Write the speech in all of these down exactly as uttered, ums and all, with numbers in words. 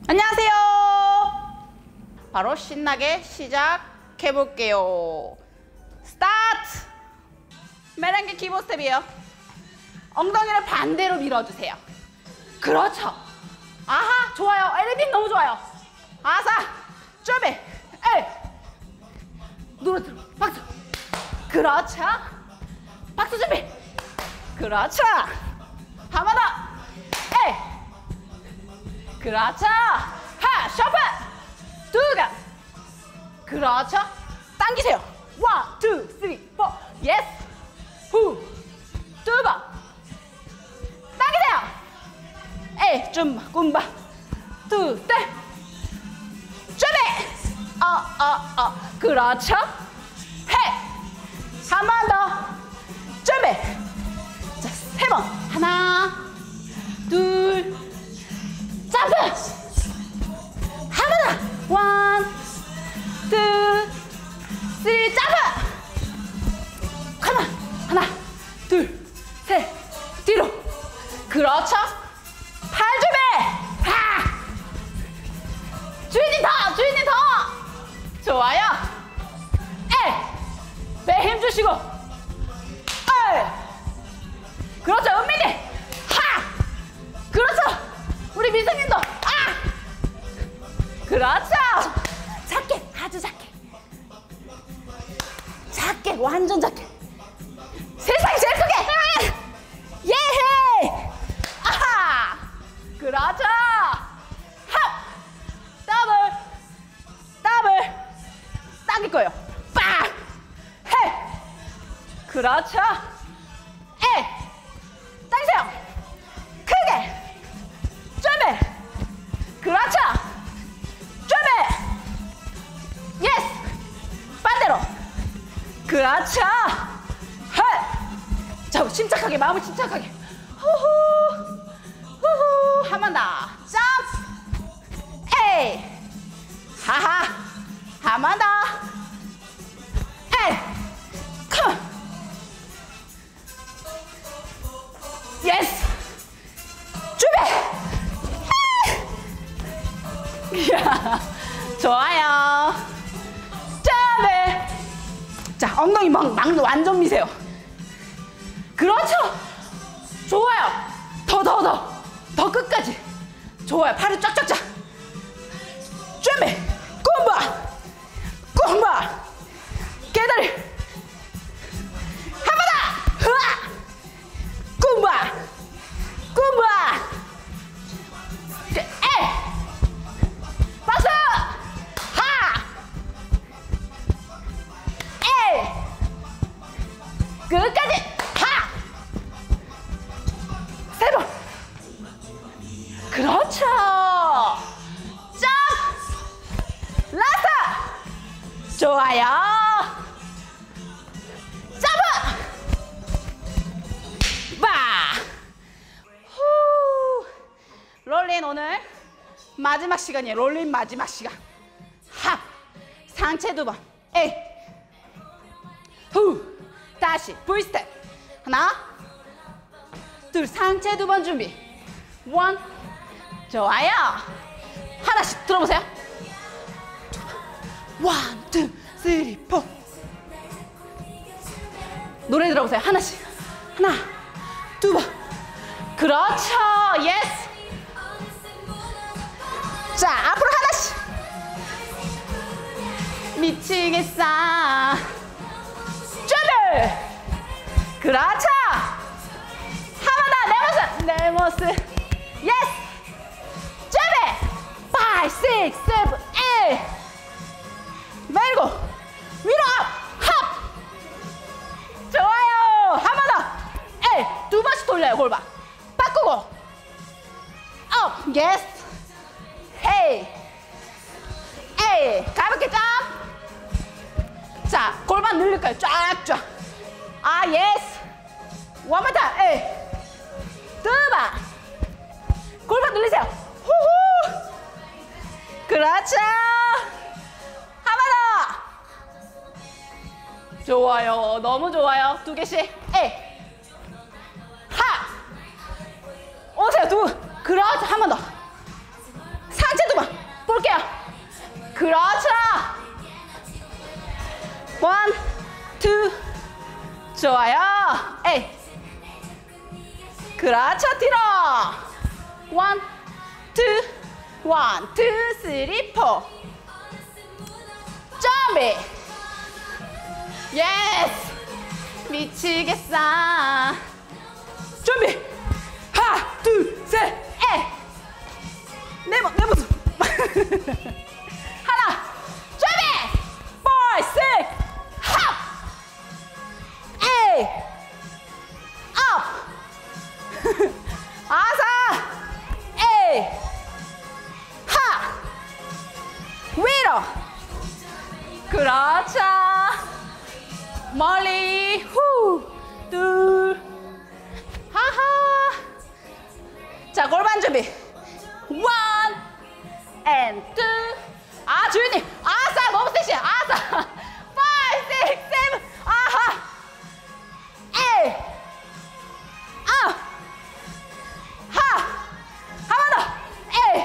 안녕하세요. 바로 신나게 시작해 볼게요. 스타트! 메렝게 기본 스텝이에요. 엉덩이를 반대로 밀어주세요. 그렇죠. 아하, 좋아요. 엘리빈 너무 좋아요. 아사, 준비, 에이. 노래 들어, 박수. 그렇죠. 박수 준비. 그렇죠. 한 번 더. 에이. 그렇죠. 하, 셔플. 두 가. 그렇죠. 당기세요. 원, 투, 쓰리, 포. 예스. 후. 두 번. 당기세요. 에이, 줌바, 굼바. 두, 셋. 준비. 어, 어, 어. 그렇죠. 해. 한 번 더. 준비. 자, 세 번. 하나, 둘, 점프. 한 번 더. 원, 투, 쓰리, 점프. 가만. 하나, 둘, 셋. 뒤로. 그렇죠. 팔 준비. 하. 주인님 더, 주인님 더. 좋아요. 에. 배 힘 주시고. 에. 그렇죠, 은민이. 하. 그렇죠. 우리 미승님도. 아. 그렇죠. 작게, 아주 작게. 작게, 완전 작게. 세상에 제일 크게. 예헤. 아하. 그렇죠. 합. 더블. 더블. 당길 거예요. 빵. 해. 그렇죠. 에. 당기세요. 크게. 준비. 그렇죠. 준비. 예스. 반대로. 그렇죠. 해. 자, 침착하게, 마음을 침착하게. 후후. 후후. 한 번 더. 점프. 에이. 하하. 한 번 더. 에이. 컴. 예스. 이야, 좋아요. 점프. 자, 엉덩이 막, 막 완전 미세요. 그렇죠. 좋아요. 더, 더, 더. 더 끝까지. 좋아요. 팔을 쫙쫙쫙. 준비. 굼바. 굼바. 개다리. 한 번 더. 흐아. 굼바. 굼바. 에. 박수. 하. 에. 끝까지. 하. 세 번. 그렇죠. 점프. 라스트. 좋아요. 점프. 바. 후. 롤린 오늘 마지막 시간이에요. 롤린 마지막 시간. 합. 상체 두 번. 에이. 후. 다시 V스텝. 하나, 둘. 상체 두 번 준비. 원. 좋아요. 하나씩 들어보세요. 원, 투, 쓰리, 포. 노래 들어보세요. 하나씩. 하나, 두 번. 그렇죠. 예스. 자, 앞으로 하나씩. 미치겠어. 준비. 그렇죠. 한 번 더. 내 모습. 내 모습. 예스. 준비. 파이브, 식스, 세븐, 에잇. 말고 위로 업. 합. 좋아요. 한 번 더. 에이. 두 번씩 돌려요. 골반. 바꾸고. 업. 예스. 헤이. 에이. 가볍게 점. 자, 골반 늘릴까요? 쫙쫙. 아, 예스. 원만 더. 에이. 두 번. 골반 늘리세요. 후후. 그렇죠. 한 번 더. 좋아요. 너무 좋아요. 두 개씩. 에이. 하. 오세요. 두 분. 그렇죠. 한 번 더. 상체 두 번. 에이. 그렇죠, 뒤로. 원, 투, 원, 투, 쓰리, 포. 준비. 예스. 미치겠어. 준비. 하나, 둘, 셋, 에. 내, 모, 내 모습. 하나. 준비. 포, 식, 합. 에이. 업. 아사. 에이. 하. 위로. 그렇죠. 멀리. 후. 둘. 하하. 자, 골반 준비. 원. 앤 투. 아, 주윤님. 아싸, 너무 섹시해. 아싸. 파이브, 식스, 세븐. 아하. 에이. 아. 하. 한 번 더. 에이.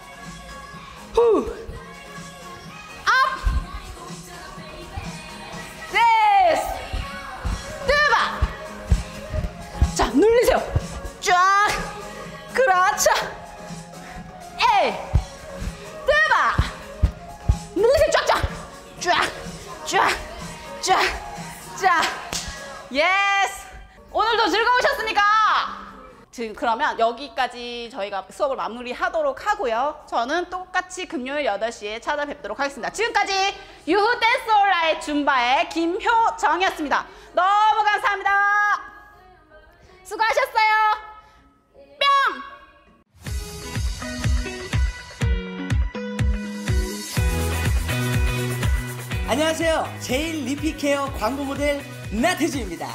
후. 업. 됐어. 두 번. 자, 눌리세요. 쫙. 그렇죠. 에이. 두 번. 눌리세요. 쫙쫙. 쫙. 쫙. 쫙. 쫙. 예스. 오늘도 즐거우셨습니까? 지금 그러면 여기까지 저희가 수업을 마무리하도록 하고요. 저는 똑같이 금요일 여덟 시에 찾아뵙도록 하겠습니다. 지금까지 유후 댄스 온라인 줌바의 김효정이었습니다. 너무 감사합니다. 수고하셨어요. 뿅! 안녕하세요. 제일 리피케어 광고 모델 나태주입니다.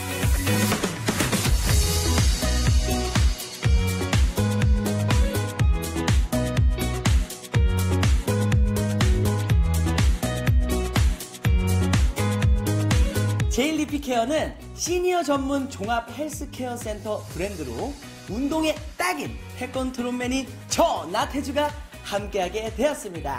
제일 리피케어는 시니어 전문 종합 헬스케어 센터 브랜드로 운동에 딱인 태권트롯맨인 저 나태주가 함께하게 되었습니다.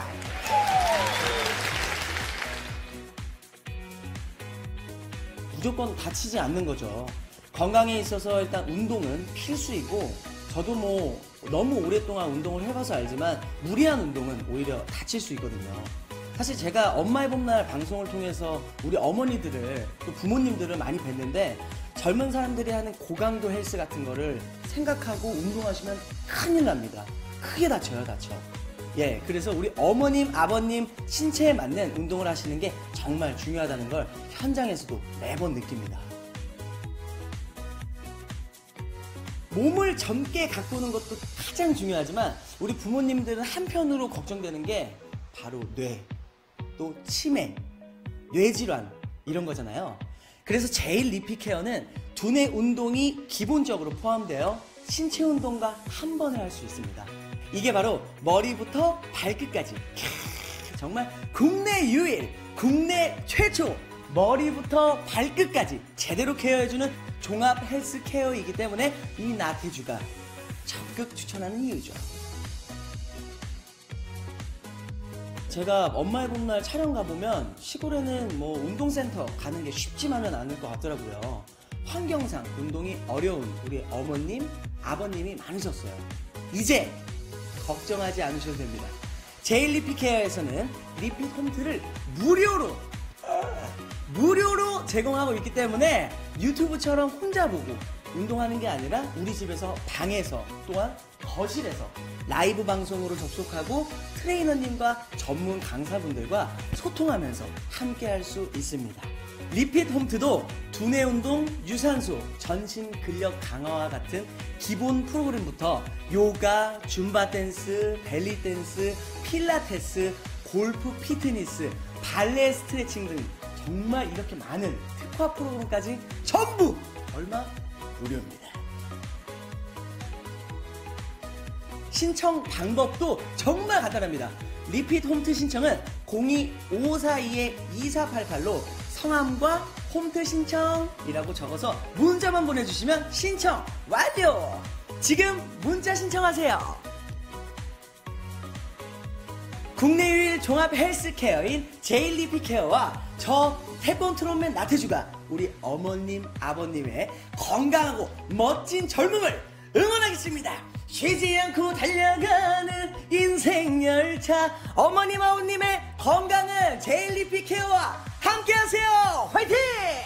무조건 다치지 않는 거죠. 건강에 있어서 일단 운동은 필수이고, 저도 뭐 너무 오랫동안 운동을 해봐서 알지만 무리한 운동은 오히려 다칠 수 있거든요. 사실 제가 엄마의 봄날 방송을 통해서 우리 어머니들을, 또 부모님들을 많이 뵀는데, 젊은 사람들이 하는 고강도 헬스 같은 거를 생각하고 운동하시면 큰일 납니다. 크게 다쳐요, 다쳐. 예, 그래서 우리 어머님, 아버님 신체에 맞는 운동을 하시는 게 정말 중요하다는 걸 현장에서도 매번 느낍니다. 몸을 젊게 가꾸는 것도 가장 중요하지만, 우리 부모님들은 한편으로 걱정되는 게 바로 뇌, 또 치매, 뇌질환 이런 거잖아요. 그래서 제일 리피케어는 두뇌 운동이 기본적으로 포함되어 신체 운동과 한 번에 할 수 있습니다. 이게 바로 머리부터 발끝까지, 정말 국내 유일, 국내 최초 머리부터 발끝까지 제대로 케어해주는 종합 헬스 케어이기 때문에 이 나태주가 적극 추천하는 이유죠. 제가 엄마의 봄날 촬영 가보면 시골에는 뭐 운동센터 가는 게 쉽지만은 않을 것 같더라고요. 환경상 운동이 어려운 우리 어머님, 아버님이 많으셨어요. 이제 걱정하지 않으셔도 됩니다. 제일 리피케어에서는 리핏 홈트를 무료로 무료로 제공하고 있기 때문에 유튜브처럼 혼자 보고 운동하는 게 아니라 우리 집에서, 방에서, 또한 거실에서 라이브 방송으로 접속하고 트레이너님과 전문 강사분들과 소통하면서 함께 할 수 있습니다. 리핏 홈트도 두뇌 운동, 유산소, 전신 근력 강화와 같은 기본 프로그램부터 요가, 줌바 댄스, 벨리 댄스, 필라테스, 골프 피트니스, 발레 스트레칭 등 정말 이렇게 많은 특화 프로그램까지 전부 얼마? 무료입니다. 신청 방법도 정말 간단합니다. 리핏 홈트 신청은 공이 오오사이 이사팔팔로 성함과 홈트 신청이라고 적어서 문자만 보내주시면 신청 완료! 지금 문자 신청하세요. 국내 유일 종합 헬스케어인 제일 리피케어와 저 태권트롯맨 나태주가 우리 어머님, 아버님의 건강하고 멋진 젊음을 응원하겠습니다. 쉬지 않고 달려가는 인생 열차, 어머님, 아버님의 건강은 제일리피 케어와 함께하세요. 화이팅!